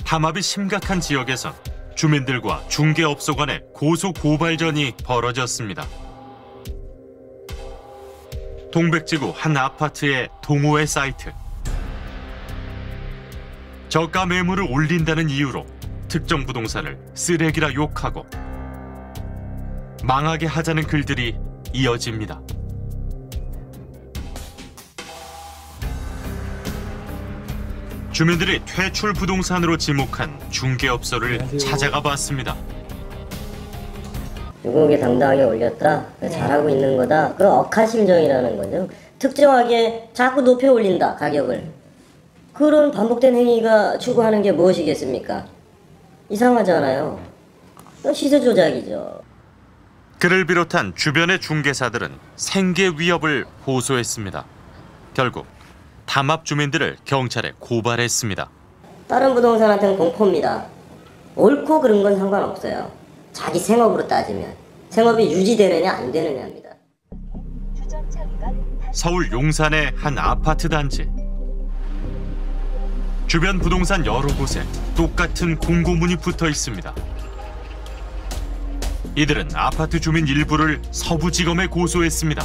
담합이 심각한 지역에선 주민들과 중개업소 간의 고소 고발전이 벌어졌습니다. 동백지구 한 아파트의 동호회 사이트. 저가 매물을 올린다는 이유로 특정 부동산을 쓰레기라 욕하고 망하게 하자는 글들이 이어집니다. 주민들이 퇴출 부동산으로 지목한 중개업소를 찾아가 봤습니다. 유공개 당당하게 올렸다, 잘하고 있는 거다, 그 억하심정이라는 거죠. 특정하게 자꾸 높여 올린다, 가격을. 그런 반복된 행위가 추구하는 게 무엇이겠습니까? 이상하잖아요. 시세 조작이죠. 그를 비롯한 주변의 중개사들은 생계 위협을 호소했습니다. 결국 담합 주민들을 경찰에 고발했습니다. 다른 부동산한테는 공포입니다. 옳고 그른 건 상관없어요. 자기 생업으로 따지면 생업이 유지되느냐 안 되느냐입니다. 서울 용산의 한 아파트 단지. 주변 부동산 여러 곳에 똑같은 공고문이 붙어 있습니다. 이들은 아파트 주민 일부를 서부지검에 고소했습니다.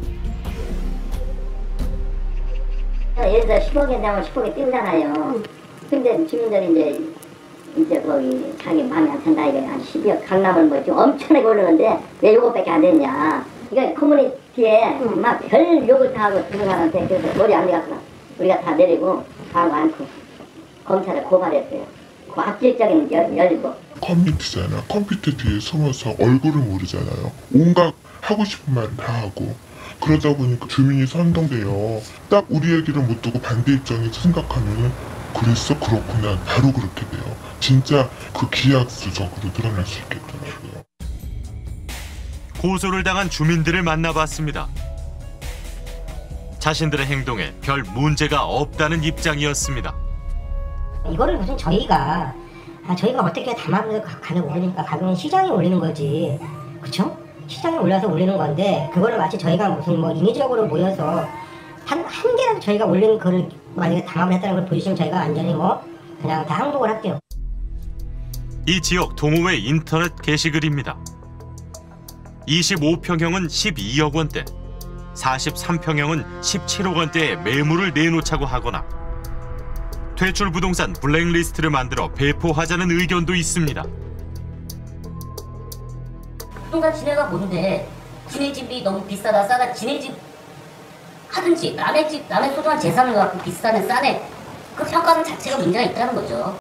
예를 들어 10억에 되면 10억에 띄우잖아요. 근데 주민들이 이제 거기 자기 마음에 안 든다 이거 한 12억 강남을 뭐 좀 엄청나게 오르는데 왜 요거밖에 안 됐냐. 이거 커뮤니티에 막 별 욕을 다 하고 부동산한테 그래서 머리 안 내갔구나. 우리가 다 내리고 다 많고 검찰에 고발했어요. 그 악질적인 열고. 컴퓨터잖아. 컴퓨터 뒤에 숨어서 얼굴을 모르잖아요. 온갖 하고 싶은 말을 다 하고 그러다 보니까 주민이 선동돼요. 딱 우리 얘기를 못 듣고 반대 입장에서 생각하면 그랬어? 그렇구나. 바로 그렇게 돼요. 진짜 그 기하학수적으로 드러날 수 있겠더라고요. 고소를 당한 주민들을 만나봤습니다. 자신들의 행동에 별 문제가 없다는 입장이었습니다. 이거를 무슨 저희가 어떻게 담합을 가격 올리니까 가격은 시장이 올리는 거지, 그렇죠? 시장에 올려서 올리는 건데 그거를 마치 저희가 무슨 뭐 인위적으로 모여서 한 개라도 저희가 올린 거를 만약에 담합을 했다는 걸 보여주시면 저희가 완전히 그냥 다 항복을 할게요. 이 지역 동호회 인터넷 게시글입니다. 25평형은 12억 원대, 43평형은 17억 원대의 매물을 내놓자고 하거나 퇴출 부동산 블랙리스트를 만들어 배포하자는 의견도 있습니다. 부동산 지네가 뭔데 지네 집이 너무 비싸다 싸다 지네 집 하든지 남의 소중한 재산을 갖고 비싸네 싸네 그 평가는 자체가 문제가 있다는 거죠.